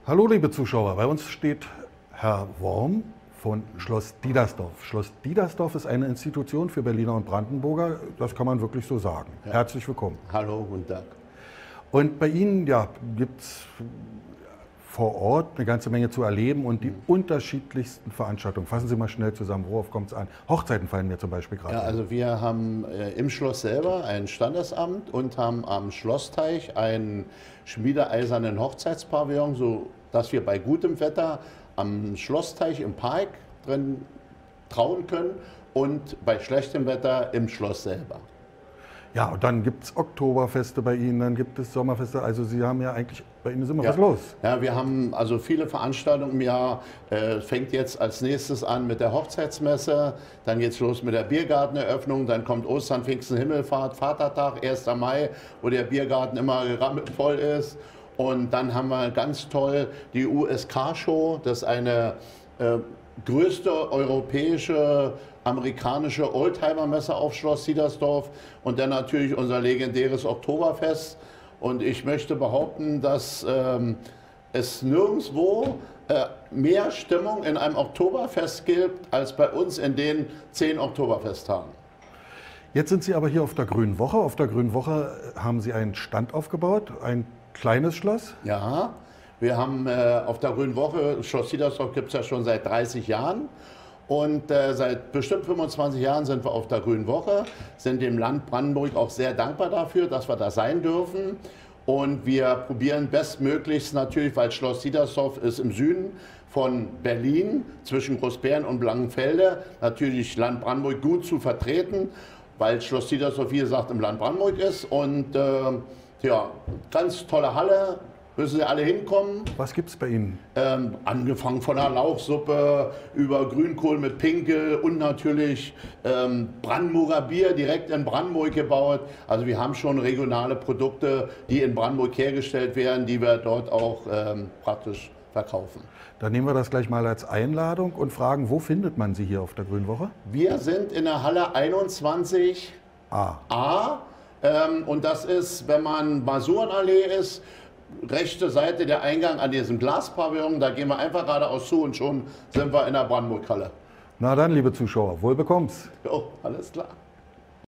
Hallo liebe Zuschauer, bei uns steht Herr Worm von Schloss Diedersdorf. Schloss Diedersdorf ist eine Institution für Berliner und Brandenburger, das kann man wirklich so sagen. Ja. Herzlich willkommen. Hallo, guten Tag. Und bei Ihnen gibt es vor Ort eine ganze Menge zu erleben und die unterschiedlichsten Veranstaltungen. Fassen Sie mal schnell zusammen, worauf kommt es an? Hochzeiten fallen mir zum Beispiel gerade. Ja, also wir haben im Schloss selber ein Standesamt und haben am Schlossteich einen schmiedeeisernen Hochzeitspavillon, sodass wir bei gutem Wetter am Schlossteich im Park drin trauen können und bei schlechtem Wetter im Schloss selber. Ja, und dann gibt es Oktoberfeste bei Ihnen, dann gibt es Sommerfeste. Also Sie haben ja eigentlich, bei Ihnen ist immer was los. Ja, wir haben also viele Veranstaltungen im Jahr. Fängt jetzt als nächstes an mit der Hochzeitsmesse, dann geht es los mit der Biergarteneröffnung, dann kommt Ostern, Pfingsten, Himmelfahrt, Vatertag, 1. Mai, wo der Biergarten immer voll ist. Und dann haben wir ganz toll die USK-Show, das ist eine größte europäische, amerikanische Oldtimer-Messe auf Schloss Diedersdorf und dann natürlich unser legendäres Oktoberfest. Und ich möchte behaupten, dass es nirgendwo mehr Stimmung in einem Oktoberfest gibt, als bei uns in den 10 Oktoberfesttagen. Jetzt sind Sie aber hier auf der Grünen Woche. Auf der Grünen Woche haben Sie einen Stand aufgebaut, ein kleines Schloss. Ja, wir haben auf der Grünen Woche, Schloss Diedersdorf gibt es ja schon seit 30 Jahren. Und seit bestimmt 25 Jahren sind wir auf der Grünen Woche, sind dem Land Brandenburg auch sehr dankbar dafür, dass wir da sein dürfen. Und wir probieren bestmöglichst natürlich, weil Schloss Diedersdorf ist im Süden von Berlin, zwischen Großbären und Blankenfelde, natürlich Land Brandenburg gut zu vertreten, weil Schloss Diedersdorf, wie gesagt, im Land Brandenburg ist. Und ja, ganz tolle Halle. Müssen Sie alle hinkommen. Was gibt es bei Ihnen? Angefangen von der Lauchsuppe über Grünkohl mit Pinkel und natürlich Brandenburger Bier direkt in Brandenburg gebaut. Also wir haben schon regionale Produkte, die in Brandenburg hergestellt werden, die wir dort auch praktisch verkaufen. Dann nehmen wir das gleich mal als Einladung und fragen, wo findet man Sie hier auf der Grünen Woche? Wir sind in der Halle 21A. Und das ist, wenn man Masurenallee ist, rechte Seite der Eingang an diesem Glaspavillon, da gehen wir einfach geradeaus zu und schon sind wir in der Brandenburg-Halle. Na dann, liebe Zuschauer, wohl bekomm's. Jo, alles klar.